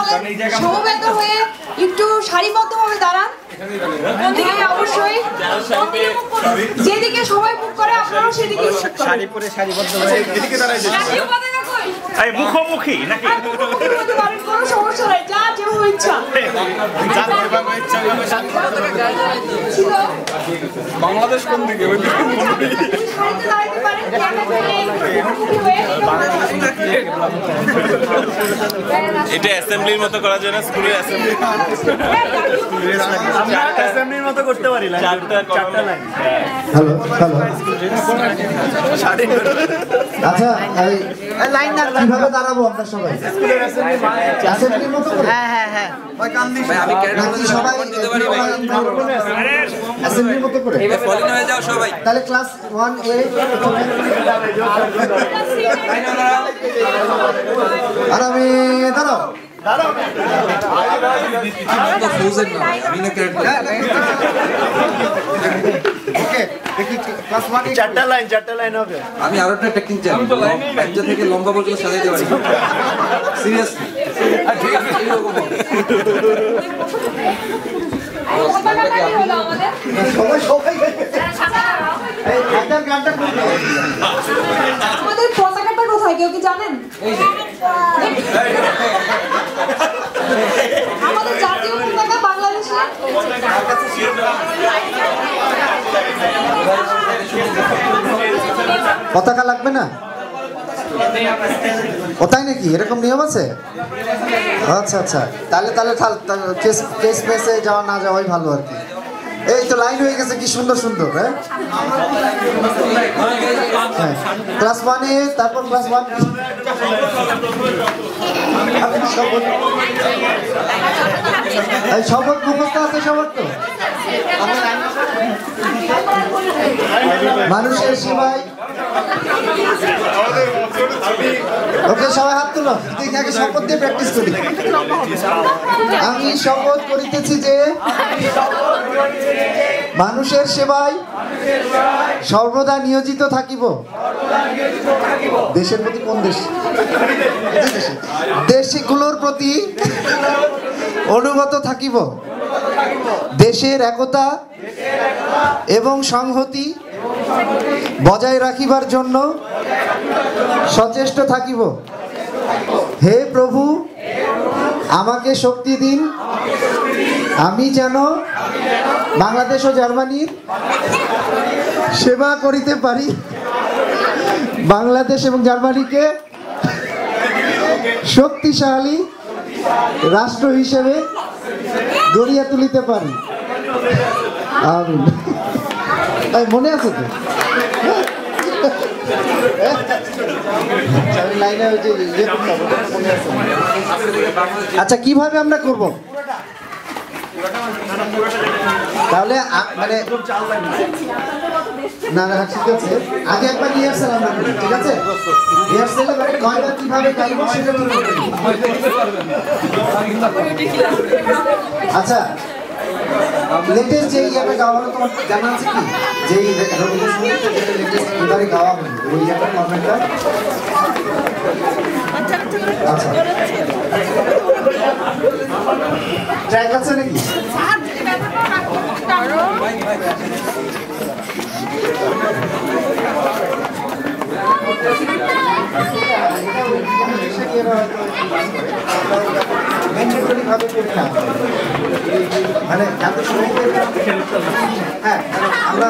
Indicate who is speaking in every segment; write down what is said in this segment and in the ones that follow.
Speaker 1: সমবেত হয়ে একটু সারিবদ্ধভাবে দাঁড়ান। অবশ্যই যেদিকে সবাই মুখ করে আপনারাও সেদিকে
Speaker 2: শাড়ি পরে সারিবদ্ধভাবে এদিকে দাঁড়াই যান। এই মুখোমুখি নাকি?
Speaker 1: কোনো সমস্যা নাই, যা যেভাবে ইচ্ছা।
Speaker 2: বাংলাদেশ কোন দিকে? ওই দিকে
Speaker 1: শাড়িতে দাঁড়াতে পারেন।
Speaker 3: এটা অ্যাসেম্বলির মতো করা যায় না? স্কুলের অ্যাসেম্বলি
Speaker 2: আমরা অ্যাসেম্বলির মতো করতে পারি না। চারটা লাইন।
Speaker 4: Hello hello. আচ্ছা এই লাইন না কিভাবে দাঁড়াবো আমরা সবাই?
Speaker 2: স্কুলের
Speaker 4: অ্যাসেম্বলির মতো করে? হ্যাঁ।
Speaker 2: ভাই কান দিস।
Speaker 4: আমি সবাই অ্যাসেম্বলির মতো করে?
Speaker 3: ফলিন হয়ে যাও সবাই।
Speaker 4: তাহলে ক্লাস 1A আর আমি দাঁড়াও। ওকে দেখি ক্লাস 1
Speaker 2: চারটা লাইন হবে।
Speaker 5: আমি আরো একটা টেকনিক জানি, বাচ্চা থেকে লম্বা পর্যন্ত সাজাইতে পারি। সিরিয়াসলি ঠিক আছে।
Speaker 1: আমাদের পতাকাটা কোথায় কেউ কি জানেন? আমাদের জাতীয় পতাকা বাংলাদেশে।
Speaker 4: পতাকা লাগবে না? ও তাই নাকি? এরকম নিয়ম আছে? আচ্ছা আচ্ছা, তাহলে কেস পেসে যাওয়া না যাওয়াই ভালো আর কি। এই তো লাইন হয়ে গেছে, কি সুন্দর সুন্দর। হ্যাঁ ক্লাস 1 তারপর ক্লাস 1 শপথ মুখস্থ আছে সবার তো? মানুষের সেবায়। ওকে সবাই হাত তুলো, দেখি আগে শপথ দিয়ে প্র্যাকটিস করি। আমি শপথ করিতেছি যে মানুষের সেবায় সর্বদা নিয়োজিত থাকিব। দেশের প্রতি কোন দেশ? দেশগুলোর প্রতি অনুগত থাকিব। দেশের একতা এবং সংহতি বজায় রাখিবার জন্য সচেষ্ট থাকিব। হে প্রভু, আমাকে শক্তি দিন, আমি যেন বাংলাদেশ ও জার্মানির সেবা করিতে পারি, বাংলাদেশ এবং জার্মানিকে শক্তিশালী রাষ্ট্র হিসেবে গড়িয়া তুলিতে পারি। আমিন। মনে আছে তো? আচ্ছা কিভাবে আমরা করব তাহলে? মানে না না ঠিক আছে, আগে একবার রিহার্সাল আমরা করি, ঠিক আছে? রিহার্সালে মানে কয়টা কিভাবে গাইব সেটা ঠিক করে নিই। আচ্ছা লেটেস্ট যে ইয়াটা গাওয়া হলো তোমার জানা আছে কি? যে রবীন্দ্রসঙ্গীত যেটা লেটেস্ট এবারে গাওয়া হলো ওই ইয়াটা ফরম্যাটটা? আচ্ছা ট্র্যাক আছে নাকি? মানে হ্যাঁ আমরা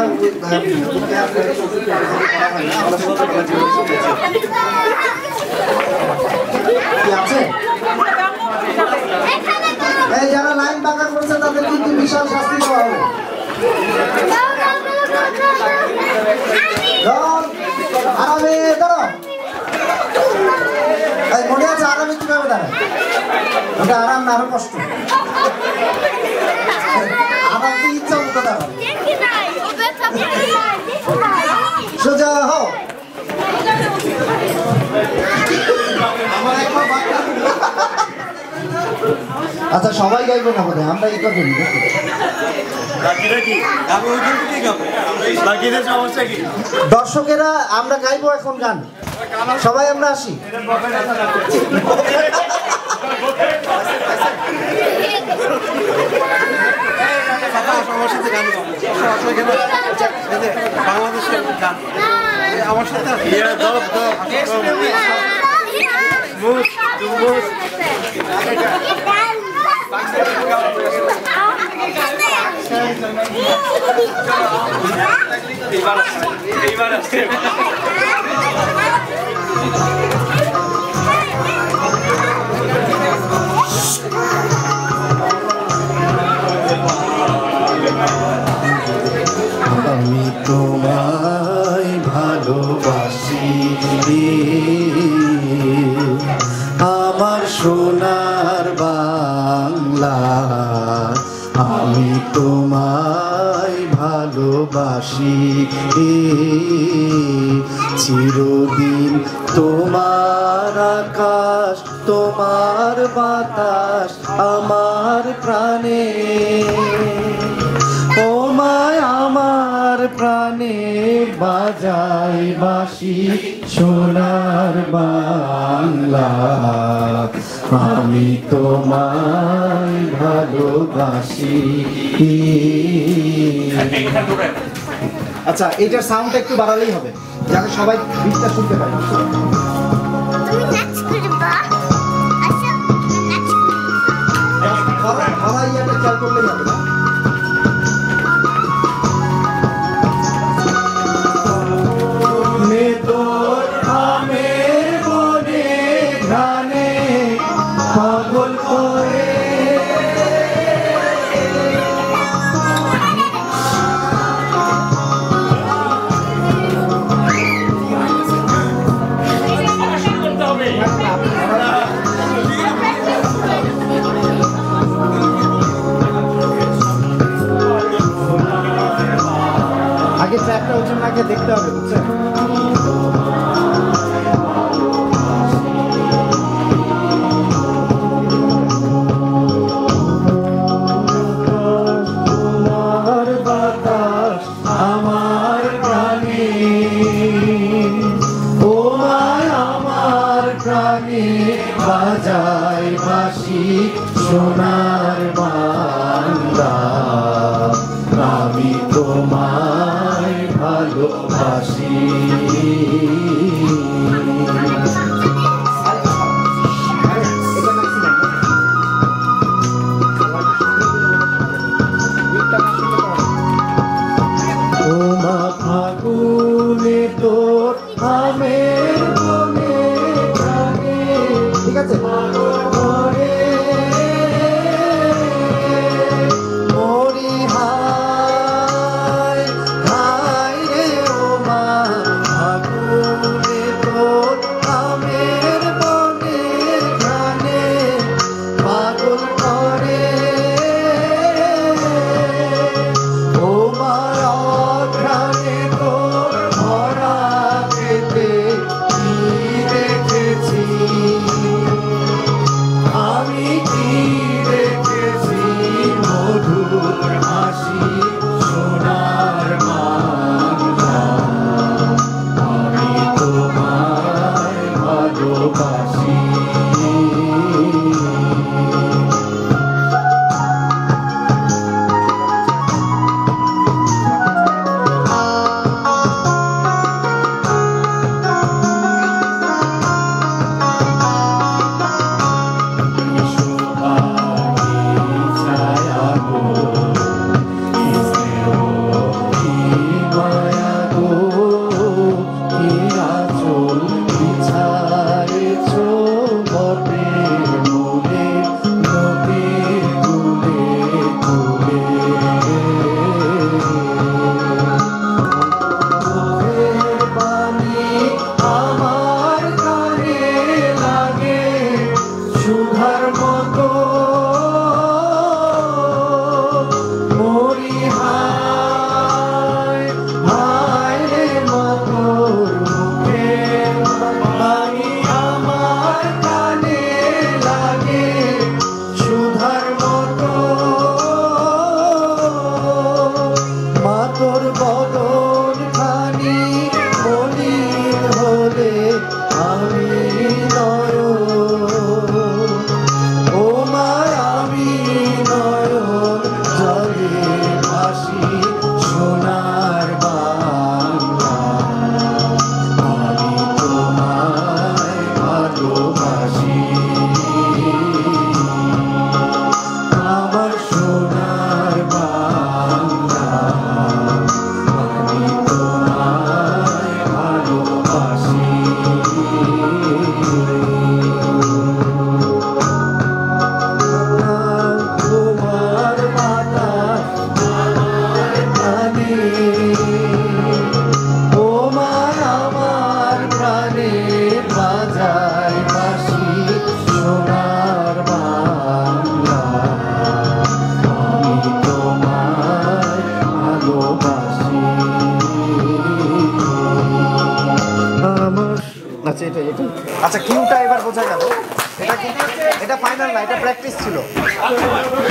Speaker 4: আছে এই যারা লাইন বাঁকা করছে তাদের কিন্তু বিশাল শাস্তি দেওয়া হবে। আরামে দাঁড়াও। মনে আছে আরামে কিভাবে দাঁড়ায়? ওটা আরাম না, আরো কষ্ট। আরাম তো ইচ্ছা মতো দাঁড়াও। সোজা হও। আচ্ছা সবাই গাইবো না বোধহয়, আমরা এটা করি। দর্শকেরা আমরা গাইবো এখন গান, সবাই আমরা আসি।
Speaker 5: বাংলাদেশের গান আমার সাথে
Speaker 2: এইবার আসছে
Speaker 4: আমি তোমায় ভালোবাসি আমার সোনার বাংলা আমি তোমায় ভালোবাসি চিরদিন তোমার আকাশ তোমার বাতাস আমার প্রাণে ও মায় আমার প্রাণে বাজাই বাঁশি সোনার বাংলা আমি তোমায় ভালোবাসি। আচ্ছা, এইটার সাউন্ডটা একটু বাড়ালেই হবে যাতে সবাই গীতটা শুনতে পায়। খেয়াল করলেই হবে না। পাগল করে আগে ট্র্যাকটা হচ্ছে আগে দেখতে হবে, বুঝছেন? আমার প্রাণে ও মায় আমার প্রাণে বাজায় বাঁশি সোনার বাংলা আমি তোমায় ভালোবাসি। ফাগুনে তোর আমের বনে প্রাণে, ঠিক আছে, মরি হায় হায় রে ও মা ফাগুনে তোর আমের বনে প্রাণে পাগল করে ও মা আমি কি দেখেছি মধুর হাসি সোনার বাংলা আমি তোমায় ভালোবাসি। আমি নয় ও মা আচ্ছা কিউটা এবার বোঝা গেল। এটা ফাইনাল না, এটা প্র্যাকটিস ছিল।